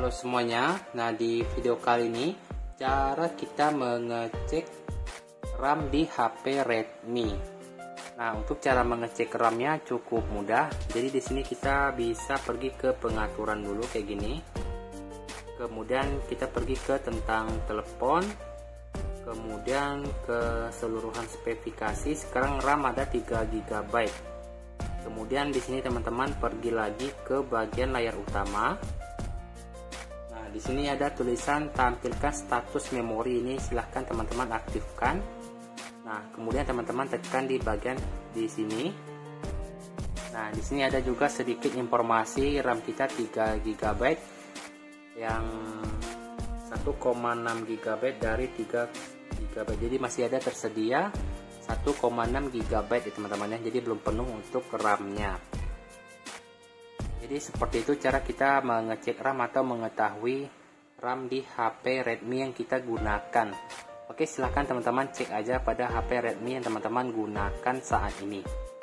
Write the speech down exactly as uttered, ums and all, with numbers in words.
Halo semuanya, nah di video kali ini cara kita mengecek RAM di H P Redmi. Nah, untuk cara mengecek RAM-nya cukup mudah. Jadi di sini kita bisa pergi ke pengaturan dulu kayak gini. Kemudian kita pergi ke tentang telepon. Kemudian ke seluruhan spesifikasi. Sekarang RAM ada tiga giga byte. Kemudian di sini teman-teman pergi lagi ke bagian layar utama. Nah, di sini ada tulisan tampilkan status memori, ini silahkan teman-teman aktifkan. Nah, kemudian teman-teman tekan di bagian di sini. Nah, di sini ada juga sedikit informasi RAM kita tiga giga byte yang satu koma enam giga byte dari tiga giga byte. Jadi masih ada tersedia satu koma enam giga byte ya teman-teman ya, jadi belum penuh untuk RAM-nya. Jadi seperti itu cara kita mengecek RAM atau mengetahui RAM di H P Redmi yang kita gunakan. Oke, silahkan teman-teman cek aja pada H P Redmi yang teman-teman gunakan saat ini.